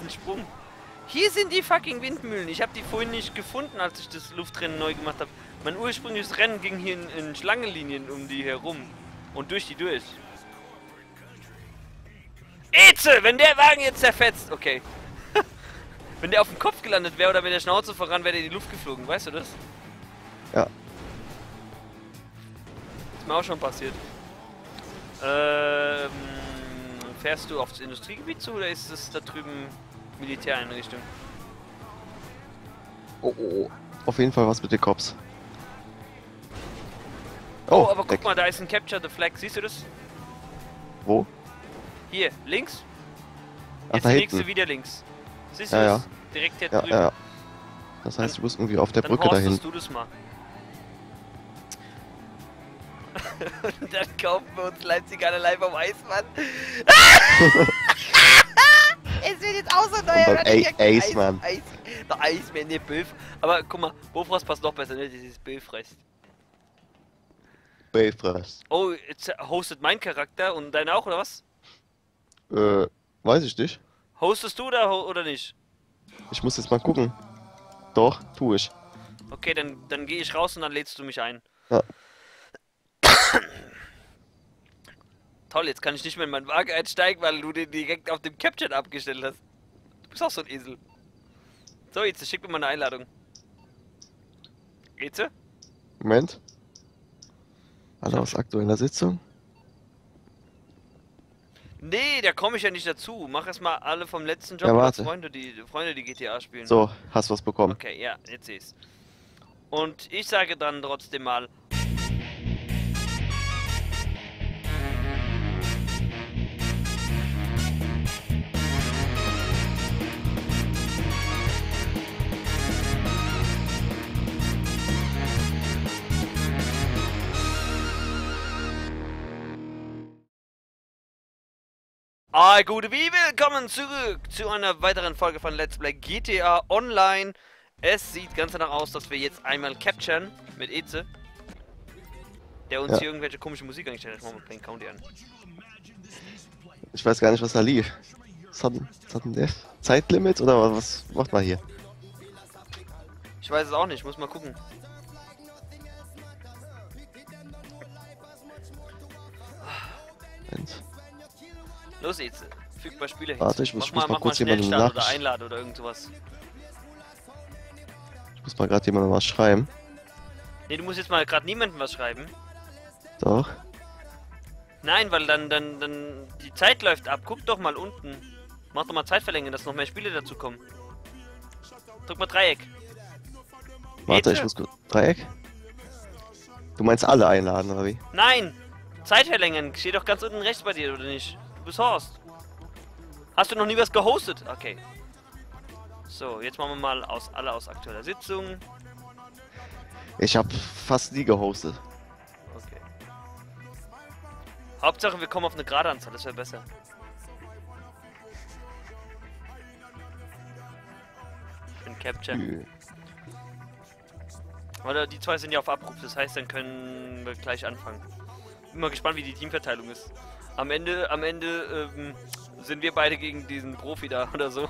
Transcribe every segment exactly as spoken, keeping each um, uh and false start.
einen Sprung. Hier sind die fucking Windmühlen. Ich habe die vorhin nicht gefunden, als ich das Luftrennen neu gemacht habe. Mein ursprüngliches Rennen ging hier in, in Schlangenlinien um die herum. Und durch die durch. Eze, wenn der Wagen jetzt zerfetzt. Okay. Wenn der auf dem Kopf gelandet wäre oder mit der Schnauze voran, wäre der in die Luft geflogen. Weißt du das? Ja. Ist mir auch schon passiert. Ähm, fährst du aufs Industriegebiet zu oder ist es da drüben Militäreinrichtung? Oh, oh, oh. Auf jeden Fall was mit den Cops. Oh, oh aber weg. guck mal, da ist ein Capture the Flag. Siehst du das? Wo? Hier, links. Ach, Jetzt da die hinten. nächste wieder links. Siehst du Ja, das? ja. Direkt hier Ja, drüben. ja, ja. Das heißt, du musst irgendwie auf der Dann Brücke dahin. horstest du das mal. Und dann kaufen wir uns Leipzig allerlei vom Eismann. Es wird jetzt auch so neu. Und beim Eismann. Eis, der Eismann, der Böf. Aber guck mal, Bofrost passt noch besser, ne? Dieses Böfrest. Belfast. Oh, jetzt hostet mein Charakter und dein auch, oder was? Äh, weiß ich nicht. Hostest du da oder nicht? Ich muss jetzt mal gucken. Doch, tu ich. Okay, dann, dann gehe ich raus und dann lädst du mich ein. Ja. Toll, jetzt kann ich nicht mehr in meinen Wagen einsteigen, weil du den direkt auf dem Capture abgestellt hast. Du bist auch so ein Esel. So, jetzt schick mir mal eine Einladung. Geht's? Moment. Alle aus aktueller Sitzung. Nee, da komme ich ja nicht dazu. Mach erst mal alle vom letzten Job Ja, oder warte. Freunde, die Freunde, die G T A spielen. So, hast was bekommen. Okay, ja, jetzt seh's. Und ich sage dann trotzdem mal. Ah, gute wie willkommen zurück zu einer weiteren Folge von Let's Play G T A Online. Es sieht ganz danach aus, dass wir jetzt einmal capturen mit Eze, der uns Ja. hier irgendwelche komische Musik eingestellt hat. Ich mach mal Plain County an. Ich weiß gar nicht, was da lief. Was hat, was hat denn der? Zeitlimit oder was macht man hier? Ich weiß es auch nicht, muss mal gucken. Moment. Los Eze, fügbar Spieler hin. Warte, ich muss, mach ich mal, muss mal mach kurz mal jemandem Schnellstart oder nach. einlade oder irgend sowas. Ich muss mal gerade jemandem was schreiben. Nee, du musst jetzt mal gerade niemandem was schreiben. Doch. Nein, weil dann, dann, dann, die Zeit läuft ab. Guck doch mal unten. Mach doch mal Zeit verlängern, dass noch mehr Spiele dazu kommen. Drück mal Dreieck. Warte, Eze? ich muss kurz. Dreieck? Du meinst alle einladen, oder wie? Nein! Zeit verlängern. Steht doch ganz unten rechts bei dir, oder nicht? Du bist Horst. Hast du noch nie was gehostet? Okay. So, jetzt machen wir mal aus alle aus aktueller Sitzung. Ich habe fast nie gehostet. Okay. Hauptsache, wir kommen auf eine gerade Anzahl, das wäre besser. Ich bin Capture. Ü. Oder die zwei sind ja auf Abruf, das heißt, dann können wir gleich anfangen. Bin mal gespannt, wie die Teamverteilung ist. Am Ende, am Ende ähm, sind wir beide gegen diesen Profi da oder so.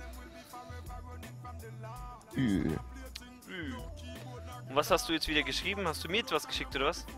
Ü. Und was hast du jetzt wieder geschrieben? Hast du mir jetzt was geschickt oder was?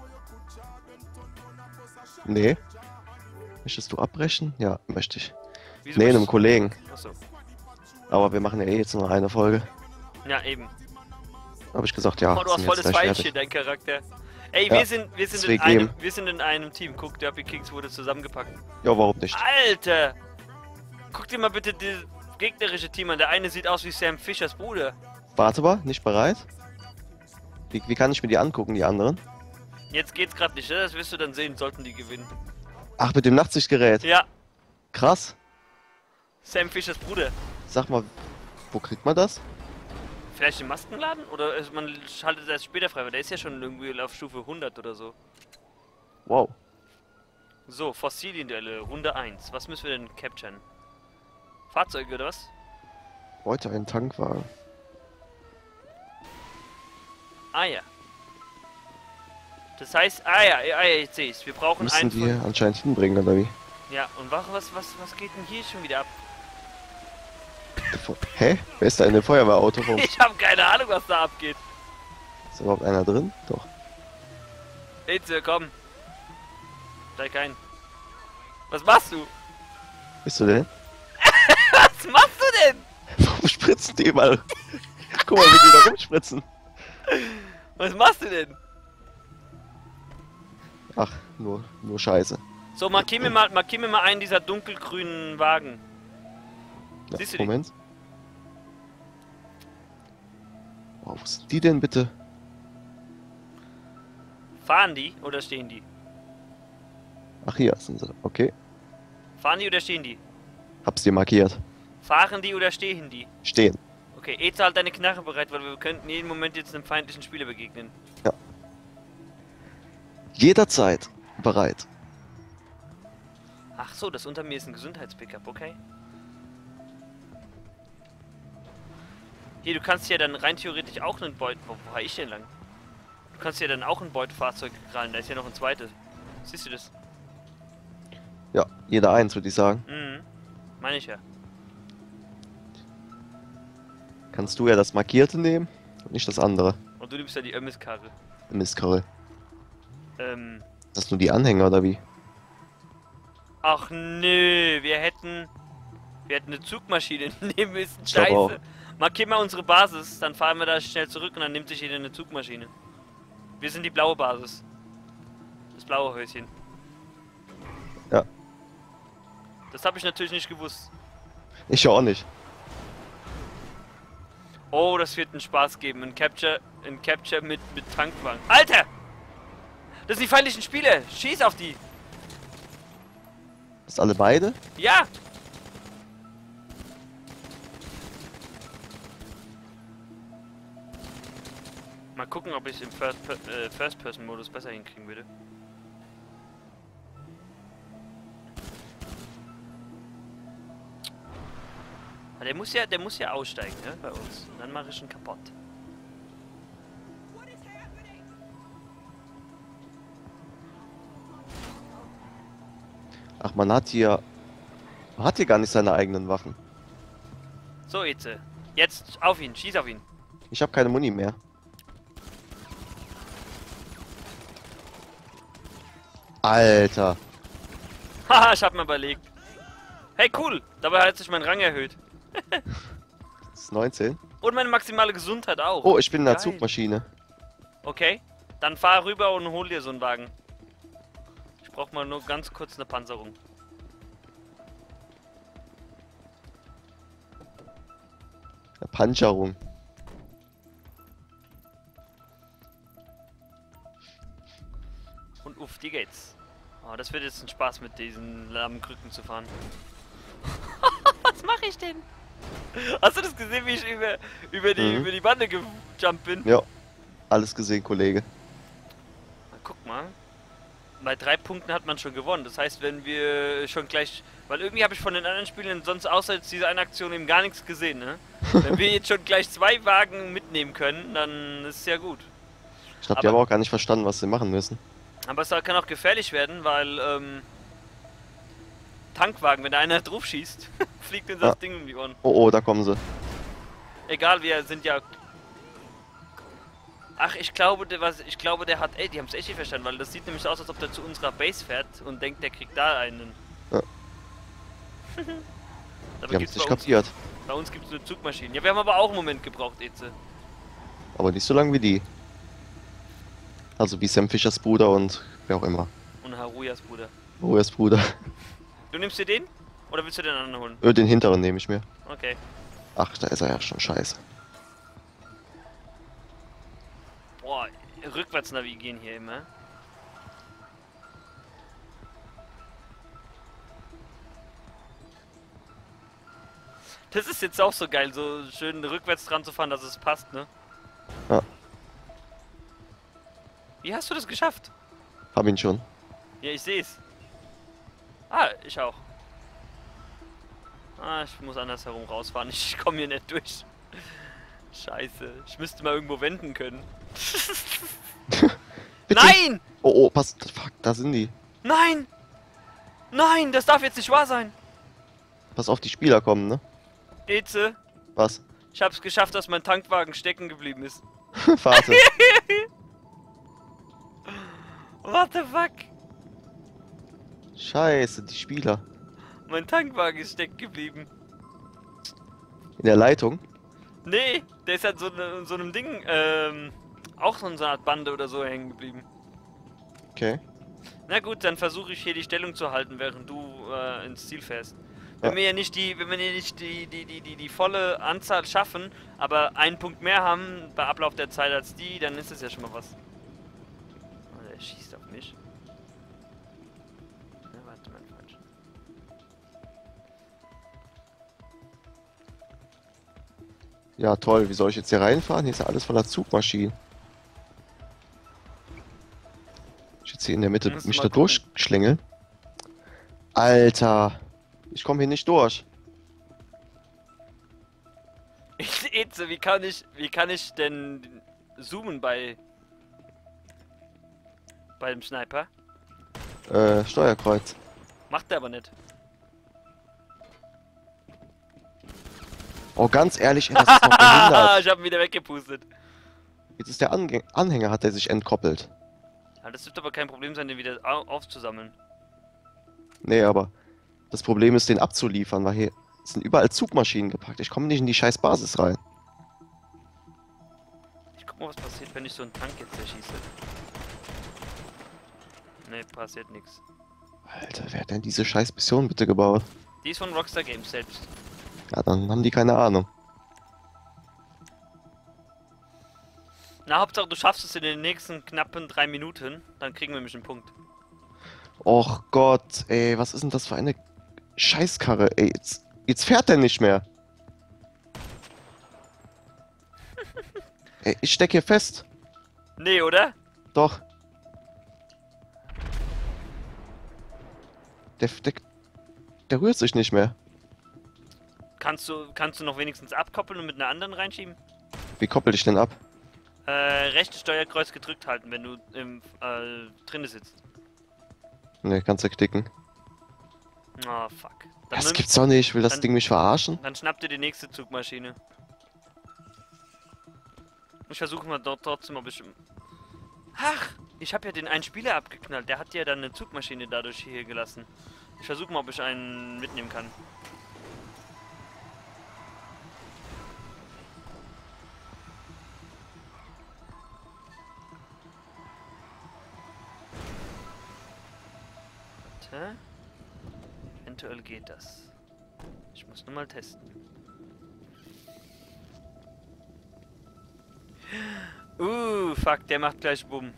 Nee. Möchtest du abbrechen? Ja, möchte ich. Wieso Nee, einem bist- Kollegen. Achso. Aber wir machen ja eh jetzt nur eine Folge. Ja, eben. Habe ich gesagt, ja. Oh, du hast sind voll jetzt das gleich Pfeilchen, fertig. dein Charakter. Ey, Ja, wir sind, wir sind in deswegen einem, eben. wir sind in einem Team. Guck, der Happy Kings wurde zusammengepackt. Ja, warum nicht? Alter! Guck dir mal bitte das gegnerische Team an. Der eine sieht aus wie Sam Fischers Bruder. Warte mal, nicht bereit? Wie, wie kann ich mir die angucken, die anderen? Jetzt geht's gerade nicht, ne? Das wirst du dann sehen, sollten die gewinnen. Ach, mit dem Nachtsichtgerät. Ja, Krass. Sam Fischers Bruder. Sag mal, wo kriegt man das? Vielleicht im Maskenladen? Oder ist, man schaltet erst später frei, weil der ist ja schon irgendwie auf Stufe hundert oder so. Wow. So, Fossilienduelle, Runde eins. Was müssen wir denn capturen? Fahrzeuge oder was? Heute ein Tankwagen. Ah ja. Das heißt, ah ja, ah ja, jetzt sehe ich's. Wir brauchen Müssen einen die von... anscheinend hinbringen, oder wie? Ja, und was, was, was, was geht denn hier schon wieder ab? Fe- Hä? Wer ist da in dem Feuerwehrauto? Warum Ich habe keine Ahnung, was da abgeht. ist überhaupt einer drin? Doch. Eze, komm. Steig ein. Was machst du? Bist du denn? Was machst du denn? Warum spritzen die immer? Guck mal, wie die da rumspritzen. Was machst du denn? Ach, nur, nur Scheiße. So, markier mir mal, markier mir mal einen dieser dunkelgrünen Wagen. Ja, Siehst du die? Moment. Wow, wo sind die denn bitte? Fahren die oder stehen die? Ach, hier sind sie. Okay. Fahren die oder stehen die? Hab's dir markiert. Fahren die oder stehen die? Stehen. Okay, Eze, halt deine Knarre bereit, weil wir könnten jeden Moment jetzt einem feindlichen Spieler begegnen. Jederzeit bereit. Ach so, das unter mir ist ein Gesundheitspickup, okay. Hier, du kannst ja dann rein theoretisch auch einen Beut... Wo, wo war ich denn lang? Du kannst ja dann auch ein Beutefahrzeug krallen, da ist ja noch ein zweites. Siehst du das? Ja, jeder eins, würde ich sagen. Mhm. Meine ich ja. Kannst du ja das Markierte nehmen und nicht das andere. Und du nimmst ja die Ömmiskarre. Mistkarre. Ähm... Das nur die Anhänger oder wie? Ach nö, wir hätten... Wir hätten eine Zugmaschine nehmen müssen. Ich glaub auch. Scheiße. Markier mal unsere Basis, dann fahren wir da schnell zurück und dann nimmt sich jeder eine Zugmaschine. Wir sind die blaue Basis. Das blaue Häuschen. Ja. Das habe ich natürlich nicht gewusst. Ich auch nicht. Oh, das wird einen Spaß geben. Ein Capture, ein Capture mit, mit Tankwagen. Alter! Das sind die feindlichen Spieler. Schieß auf die. Das alle beide? Ja! Mal gucken, ob ich im First-Person-Modus äh, First besser hinkriegen würde. Aber der muss ja, der muss ja aussteigen, ne, bei uns. Und dann mache ich ihn kaputt. Ach, man hat hier... Man hat hier gar nicht seine eigenen Waffen. So, Eze. Jetzt auf ihn, schieß auf ihn. Ich habe keine Muni mehr. Alter. Haha, ich hab mir überlegt. Hey, cool! Dabei hat sich mein Rang erhöht. Das ist neunzehn. Und meine maximale Gesundheit auch. Oh, ich bin in der Geil. Zugmaschine. Okay, dann fahr rüber und hol dir so einen Wagen. Ich brauch mal nur ganz kurz eine Panzerung. Eine Panzerung. Und uff, die geht's. Oh, das wird jetzt ein Spaß mit diesen lahmen Krücken zu fahren. Was mache ich denn? Hast du das gesehen, wie ich über, über, die, Mhm. über die Bande gejumpt bin? Ja. Alles gesehen, Kollege. Na, guck mal. Bei drei Punkten hat man schon gewonnen. Das heißt, wenn wir schon gleich... Weil irgendwie habe ich von den anderen Spielern sonst außer jetzt dieser eine Aktion eben gar nichts gesehen, ne? Wenn wir jetzt schon gleich zwei Wagen mitnehmen können, dann ist es ja gut. Ich glaube, die Aber- haben auch gar nicht verstanden, was sie machen müssen. Aber es kann auch gefährlich werden, weil, ähm... Tankwagen, wenn da einer drauf schießt, fliegt uns das Ah. Ding um die Ohren. Oh, oh, da kommen sie. Egal, wir sind ja... Ach, ich glaube, der, was, ich glaube, der hat... Ey, die haben es echt nicht verstanden, weil das sieht nämlich aus, als ob der zu unserer Base fährt und denkt, der kriegt da einen. Ja. Dabei Die haben gibt's es nicht bei uns, kapiert. bei uns gibt es nur Zugmaschinen. Ja, wir haben aber auch einen Moment gebraucht, Eze. Aber nicht so lang wie die. Also wie Sam Fischers Bruder und wer auch immer. Und Haruyas Bruder. Rojas Bruder. Du nimmst dir den? Oder willst du den anderen holen? Äh, Den hinteren nehme ich mir. Okay. Ach, da ist er ja schon scheiße. Boah, rückwärts navigieren hier immer. Das ist jetzt auch so geil, so schön rückwärts dran zu fahren, dass es passt, ne? Ja. Wie hast du das geschafft? Hab ihn schon. Ja, ich sehe es. Ah, ich auch. Ah, ich muss andersherum rausfahren. Ich komme hier nicht durch. Scheiße. Ich müsste mal irgendwo wenden können. Bitte? Nein! Oh, oh, pass. Fuck, da sind die. Nein! Nein, das darf jetzt nicht wahr sein. Pass auf, die Spieler kommen, ne? Eze, Was? Ich hab's geschafft, dass mein Tankwagen stecken geblieben ist. Warte. What the fuck? Scheiße, die Spieler. Mein Tankwagen ist stecken geblieben. In der Leitung? Nee, der ist halt so, ne, so einem Ding, ähm, auch so eine Art Bande oder so hängen geblieben. Okay. Na gut, dann versuche ich hier die Stellung zu halten, während du äh, ins Ziel fährst. Wenn Ja. wir ja nicht die, wenn wir ja nicht die, die, die, die, die volle Anzahl schaffen, aber einen Punkt mehr haben bei Ablauf der Zeit als die, dann ist es ja schon mal was. Oh, der schießt auf mich. Ja, warte mal, falsch. Ja, toll. Wie soll ich jetzt hier reinfahren? Hier ist ja alles voller Zugmaschinen. Ich jetzt hier in der Mitte Musst mich mal da gucken. durchschlängeln. Alter. Ich komme hier nicht durch. Eze, wie kann ich, wie kann ich denn zoomen bei beim Sniper? Äh, Steuerkreuz. Macht der aber nicht. Oh, ganz ehrlich, ey, das ist noch behindert. Ich hab ihn wieder weggepustet. Jetzt ist der Ange Anhänger, hat er sich entkoppelt. Ja, das dürfte aber kein Problem sein, den wieder au aufzusammeln. Nee, aber das Problem ist, den abzuliefern, weil hier sind überall Zugmaschinen gepackt. Ich komme nicht in die scheiß Basis rein. Ich guck mal, was passiert, wenn ich so einen Tank jetzt zerschieße. Ne, passiert nichts. Alter, wer hat denn diese scheiß Mission bitte gebaut? Die ist von Rockstar Games selbst. Ja, dann haben die keine Ahnung. Na, Hauptsache du schaffst es in den nächsten knappen drei Minuten, dann kriegen wir nämlich einen Punkt. Och Gott, ey, was ist denn das für eine Scheißkarre? Ey, jetzt, jetzt fährt der nicht mehr. Ey, ich steck hier fest. Nee, oder? Doch. Der, der, der rührt sich nicht mehr. Kannst du, kannst du noch wenigstens abkoppeln und mit einer anderen reinschieben? Wie koppel ich denn ab? Äh, rechtes Steuerkreuz gedrückt halten, wenn du im, äh, drinne sitzt. Ne, kannst du klicken. Oh, fuck. Dann, Das nimm, gibt's doch nicht. Will das dann- Ding mich verarschen? dann schnapp dir die nächste Zugmaschine. Ich versuche mal dort trotzdem, ob ich... Ach, ich habe ja den einen Spieler abgeknallt. Der hat ja dann eine Zugmaschine dadurch hier gelassen. Ich versuche mal, ob ich einen mitnehmen kann. Warte. Eventuell geht das. Ich muss nur mal testen. Uh, fuck, der macht gleich Bumm.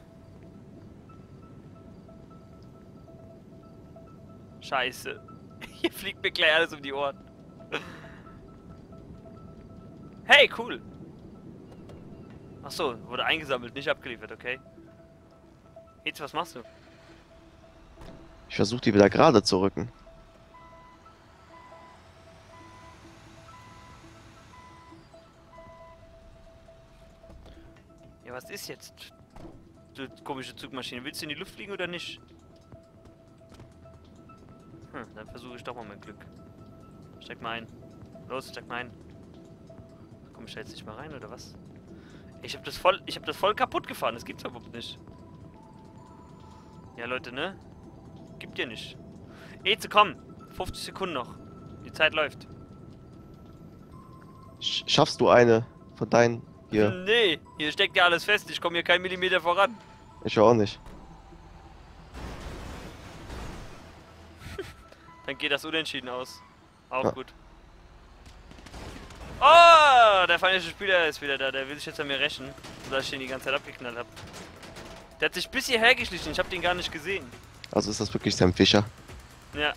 Scheiße. Hier fliegt mir gleich alles um die Ohren. Hey, cool. Ach so, wurde eingesammelt, nicht abgeliefert, okay. Jetzt, was machst du? Ich versuche die wieder gerade zu rücken. Ja, was ist jetzt? Du komische Zugmaschine. Willst du in die Luft fliegen oder nicht? Hm, dann versuche ich doch mal mein Glück. Steck mal ein. Los, steck mal ein. Komm, ich stell's dich mal rein, oder was? Ich hab das voll, ich hab das voll kaputt gefahren. Das gibt's überhaupt nicht. Ja, Leute, ne? Gibt dir nicht. Eze, komm! fünfzig Sekunden noch. Die Zeit läuft. Sch schaffst du eine von deinen hier? Nee, hier steckt ja alles fest. Ich komme hier keinen Millimeter voran. Ich auch nicht. Dann geht das unentschieden aus. Auch Ja. gut. Oh, der feindliche Spieler ist wieder da. Der will sich jetzt an mir rächen, dass ich den die ganze Zeit abgeknallt habe. Der hat sich bis hierher geschlichen. Ich habe den gar nicht gesehen. Also ist das wirklich Sam Fischer? Ja.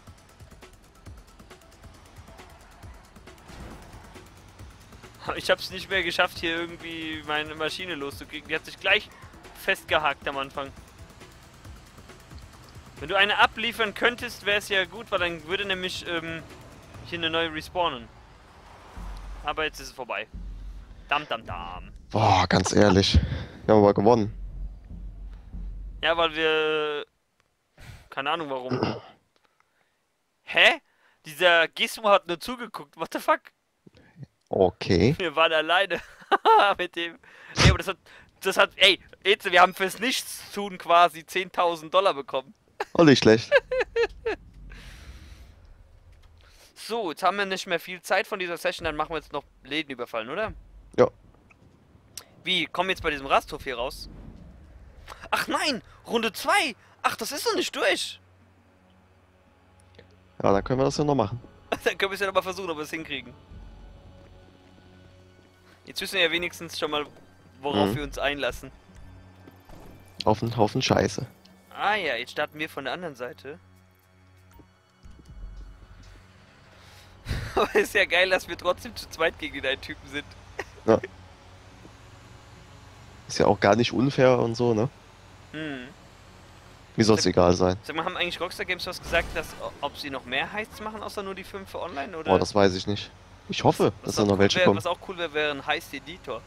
Ich habe es nicht mehr geschafft, hier irgendwie meine Maschine loszukriegen. Die hat sich gleich festgehakt am Anfang. Wenn du eine abliefern könntest, wäre es ja gut, weil dann würde nämlich ähm, hier eine neue respawnen. Aber jetzt ist es vorbei. Dam, dam, dam. Boah, ganz ehrlich. Wir haben aber gewonnen. Ja, weil wir... Keine Ahnung warum. Hä? Dieser Gizmo hat nur zugeguckt. What the fuck? Oh Okay. Wir waren alleine mit dem. Nee, aber das hat, das hat, ey, Eze, wir haben fürs Nichtstun quasi zehntausend Dollar bekommen. Auch nicht schlecht. So, jetzt haben wir nicht mehr viel Zeit von dieser Session, dann machen wir jetzt noch Läden überfallen, oder? Ja. Wie, kommen wir jetzt bei diesem Rasthof hier raus? Ach nein, Runde zwei. Ach, das ist noch nicht durch. Ja, dann können wir das ja noch machen. Dann können wir es ja nochmal versuchen, ob wir es hinkriegen. Jetzt wissen wir ja wenigstens schon mal, worauf Mhm. wir uns einlassen. Auf einen Haufen Scheiße. Ah ja, jetzt starten wir von der anderen Seite. Aber ist ja geil, dass wir trotzdem zu zweit gegen den Typen sind. Ja. Ist ja auch gar nicht unfair und so, ne? Hm. Mir soll es egal sein. Sag mal, haben eigentlich Rockstar Games was gesagt, dass, ob sie noch mehr Heists machen, außer nur die fünf für online? Oder? Boah, das weiß ich nicht. Ich hoffe, Was dass da auch noch cool welche wär, kommen. Was auch cool wäre, wäre ein Heist-Editor.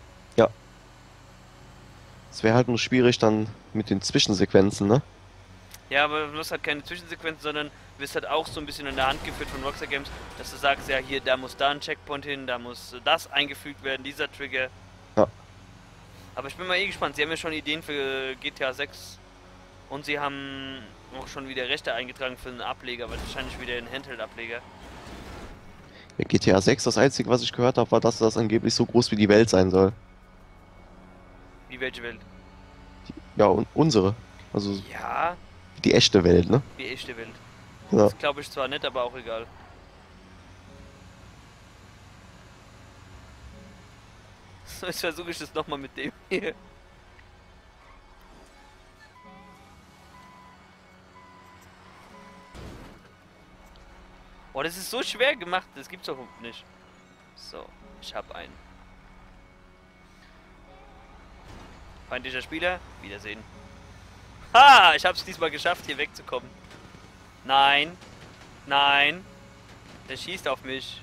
Es wäre halt nur schwierig dann mit den Zwischensequenzen, ne? Ja, aber du hast halt keine Zwischensequenzen, sondern wirst halt auch so ein bisschen in der Hand geführt von Rockstar Games, dass du sagst, ja hier, da muss da ein Checkpoint hin, da muss das eingefügt werden, dieser Trigger. Ja. Aber ich bin mal eh gespannt, sie haben ja schon Ideen für G T A sechs und sie haben auch schon wieder Rechte eingetragen für einen Ableger, wahrscheinlich wieder einen Handheld-Ableger. Ja, G T A sechs, das einzige, was ich gehört habe, war, dass das angeblich so groß wie die Welt sein soll. Wie welche Welt? Ja, und unsere. Also Ja, die echte Welt, ne? wie echte Welt. Ja. Das glaube ich zwar nicht, aber auch egal. So, jetzt versuche ich das nochmal mit dem hier. Oh, das ist so schwer gemacht, das gibt's doch nicht. So, ich habe einen. Feindlicher Spieler, Wiedersehen. Ha! Ich hab's diesmal geschafft, hier wegzukommen. Nein. Nein. Der schießt auf mich.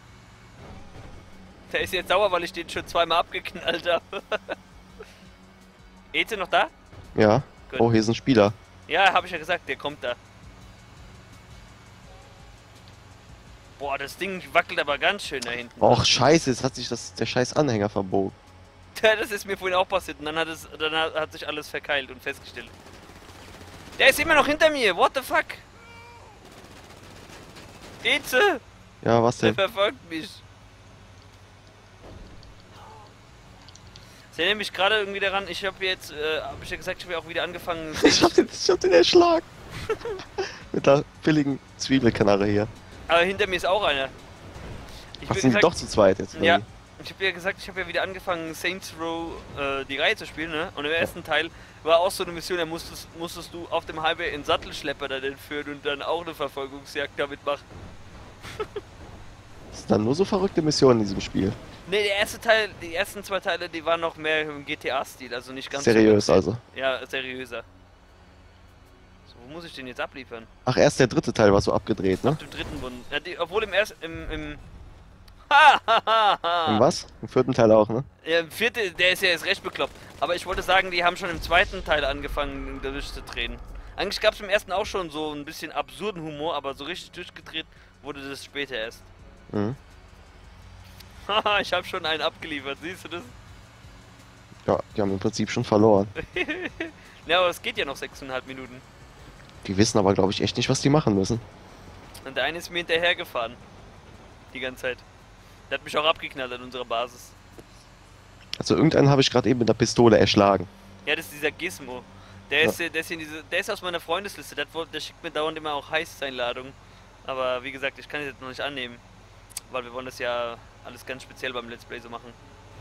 Der ist jetzt sauer, weil ich den schon zweimal abgeknallt habe. Eze noch da? Ja. Gut. Oh, hier ist ein Spieler. Ja, habe ich ja gesagt, der kommt da. Boah, das Ding wackelt aber ganz schön da hinten. Och, scheiße, jetzt hat sich das, der scheiß Anhänger verbogen. Das ist mir vorhin auch passiert und dann hat es, dann hat, hat sich alles verkeilt und festgestellt. Der ist immer noch hinter mir, what the fuck? Eze, Ja, was der denn? verfolgt mich. Ich erinnere mich gerade irgendwie daran, ich habe jetzt, äh, habe ich ja gesagt, ich habe ja auch wieder angefangen. Ich hab den, ich hab den erschlagen. Mit der billigen Zwiebelknarre hier. Aber hinter mir ist auch einer. Ich Ach, hab sind die gesagt, doch zu zweit jetzt? oder ja, wie? ich habe ja gesagt, ich habe ja wieder angefangen, Saints Row äh, die Reihe zu spielen, ne? Und im ersten Teil war auch so eine Mission, da musstest, musstest du auf dem Highway einen Sattelschlepper da entführen und dann auch eine Verfolgungsjagd damit machen. Das sind dann nur so verrückte Missionen in diesem Spiel. Ne, der erste Teil, die ersten zwei Teile, die waren noch mehr im G T A-Stil, also nicht ganz Seriös so also. Ja, seriöser. So, wo muss ich den jetzt abliefern? Ach, erst der dritte Teil war so abgedreht, ne? Im dritten Bund. Ja, die, obwohl im ersten, im, im... Ha, ha, ha, ha. Und was? Im vierten Teil auch, ne? Ja, im vierten, der ist ja jetzt recht bekloppt. Aber ich wollte sagen, die haben schon im zweiten Teil angefangen, durchzudrehen. Eigentlich gab es im ersten auch schon so ein bisschen absurden Humor, aber so richtig durchgedreht wurde das später erst. Mhm. Haha, ich habe schon einen abgeliefert, siehst du das? Ja, die haben im Prinzip schon verloren. Ja, aber es geht ja noch sechseinhalb Minuten. Die wissen aber, glaube ich, echt nicht, was die machen müssen. Und der eine ist mir hinterhergefahren. Die ganze Zeit. Der hat mich auch abgeknallt an unserer Basis. Also irgendeinen habe ich gerade eben mit der Pistole erschlagen. Ja, das ist dieser Gizmo. Der ist, der ist, in diese, der ist aus meiner Freundesliste. Der, der schickt mir dauernd immer auch Heist-Einladungen. Aber wie gesagt, ich kann es jetzt noch nicht annehmen. Weil wir wollen das ja alles ganz speziell beim Let's Play so machen.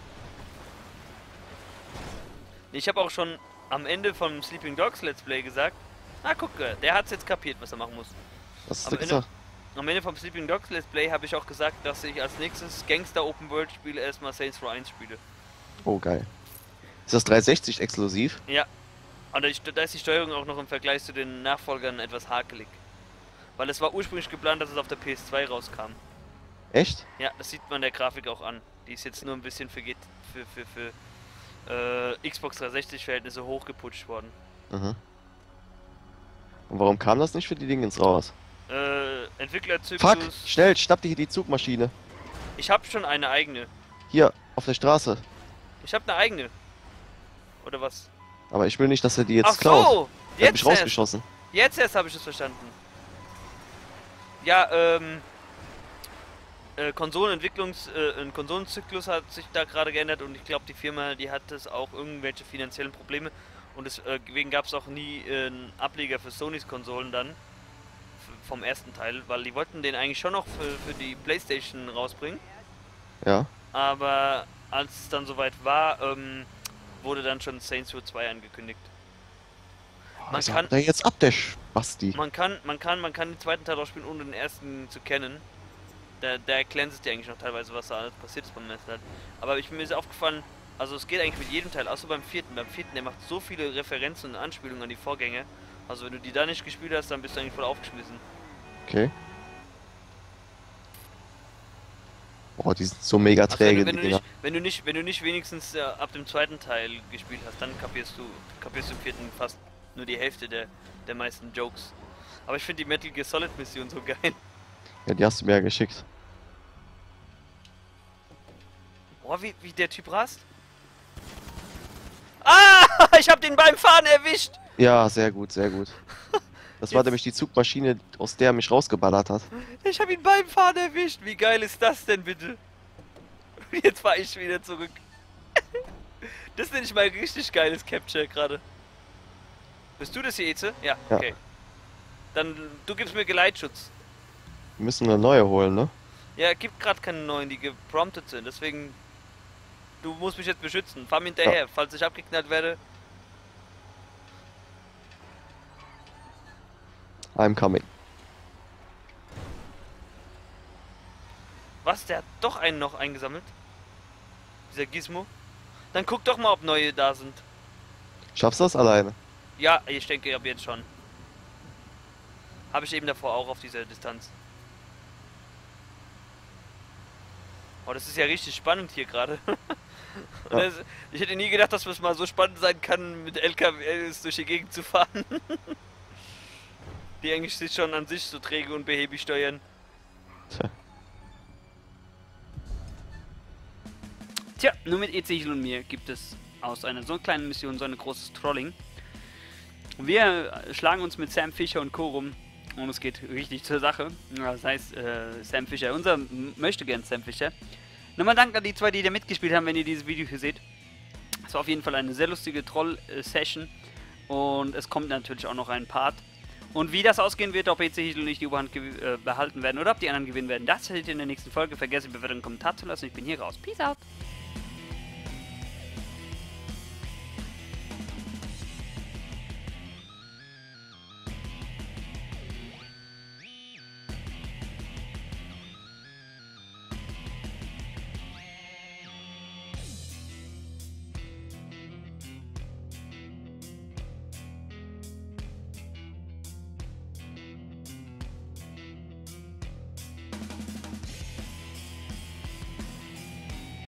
Ich habe auch schon am Ende vom Sleeping Dogs Let's Play gesagt, ah guck, der hat es jetzt kapiert, was er machen muss. Was hast Am du Ende, gesagt? am Ende vom Sleeping Dogs Let's Play habe ich auch gesagt, dass ich als nächstes Gangster Open World spiele, erstmal Saints Row eins spiele. Oh, geil. Ist das dreihundertsechzig exklusiv? Ja. Und da ist die Steuerung auch noch im Vergleich zu den Nachfolgern etwas hakelig. Weil es war ursprünglich geplant, dass es auf der P S zwei rauskam. Echt? Ja, das sieht man der Grafik auch an. Die ist jetzt nur ein bisschen für, G- für, für, für äh, Xbox dreihundertsechzig Verhältnisse hochgeputscht worden. Mhm. Und warum kam das nicht für die Dingens raus? Äh, Fuck! Entwicklerzyklus. Schnell, schnapp dir hier die Zugmaschine. Ich habe schon eine eigene. Hier, auf der Straße. Ich habe eine eigene. Oder was? Aber ich will nicht, dass er die jetzt Ach klaut. so! Er hat Jetzt mich erst. rausgeschossen. Jetzt erst habe ich es verstanden. Ja, ähm... Äh, Konsolenentwicklungs... Äh, ein Konsolenzyklus hat sich da gerade geändert und ich glaube, die Firma, die hat das auch irgendwelche finanziellen Probleme. Und deswegen gab es auch nie äh, einen Ableger für Sonys Konsolen dann. Vom ersten Teil, weil die wollten den eigentlich schon noch für, für die PlayStation rausbringen. Ja. Aber als es dann soweit war, ähm, wurde dann schon Saints Row zwei angekündigt. Man Also kann, haut er jetzt ab, der Spasti. man kann, man kann, man kann den zweiten Teil auch spielen, ohne den ersten zu kennen. Da, da erklären sich dir eigentlich noch teilweise, was da alles passiert ist beim ersten Teil. Aber ich, mir ist aufgefallen, also es geht eigentlich mit jedem Teil, außer beim vierten. Beim vierten, der macht so viele Referenzen und Anspielungen an die Vorgänge. Also wenn du die da nicht gespielt hast, dann bist du eigentlich voll aufgeschmissen. Okay. Boah, die sind so mega Also träge, wenn, du, wenn, die du Dinger. nicht, wenn du nicht, wenn du nicht wenigstens äh, ab dem zweiten Teil gespielt hast, dann kapierst du, kapierst du im vierten fast nur die Hälfte der, der meisten Jokes. Aber ich finde die Metal Gear Solid Mission so geil. Ja, die hast du mir ja geschickt. Boah, wie, wie der Typ rast. Ah, ich hab den beim Fahren erwischt. Ja, sehr gut, sehr gut. Das war Jetzt- nämlich die Zugmaschine, aus der er mich rausgeballert hat. Ich hab ihn beim Fahren erwischt. Wie geil ist das denn bitte? Jetzt fahr ich wieder zurück. Das nenne ich mal ein richtig geiles Capture gerade. Bist du das hier, Eze? Ja, Ja. okay. Dann, du gibst mir Geleitschutz. Wir müssen eine neue holen, ne? Ja, es gibt gerade keine neuen, die gepromptet sind, deswegen... Du musst mich jetzt beschützen. Fahr mir hinterher, Ja. falls ich abgeknallt werde. I'm coming. Was, der hat doch einen noch eingesammelt? Dieser Gizmo? Dann guck doch mal, ob neue da sind. Schaffst du das alleine? Ja, ich denke ab jetzt schon. Habe ich eben davor auch auf dieser Distanz. Oh, das ist ja richtig spannend hier gerade. Und Ja. das, ich hätte nie gedacht, dass es mal so spannend sein kann, mit L K Ws durch die Gegend zu fahren. Die eigentlich sich schon an sich so träge und behäbig steuern. Tja. Tja, nur mit Ezechiel und mir gibt es aus einer so kleinen Mission so ein großes Trolling. Wir schlagen uns mit Sam Fisher und Co. rum und es geht richtig zur Sache. Das heißt, äh, Sam Fisher, unser m- möchte gern Sam Fisher. Nochmal Dank an die zwei, die da mitgespielt haben, wenn ihr dieses Video hier seht. Es war auf jeden Fall eine sehr lustige Troll-Session und es kommt natürlich auch noch ein Part. Und wie das ausgehen wird, ob Ezechiel und ich die Oberhand äh, behalten werden oder ob die anderen gewinnen werden, das seht ihr in der nächsten Folge. Vergesst die Bewertung und Kommentar zu lassen. Ich bin hier raus. Peace out.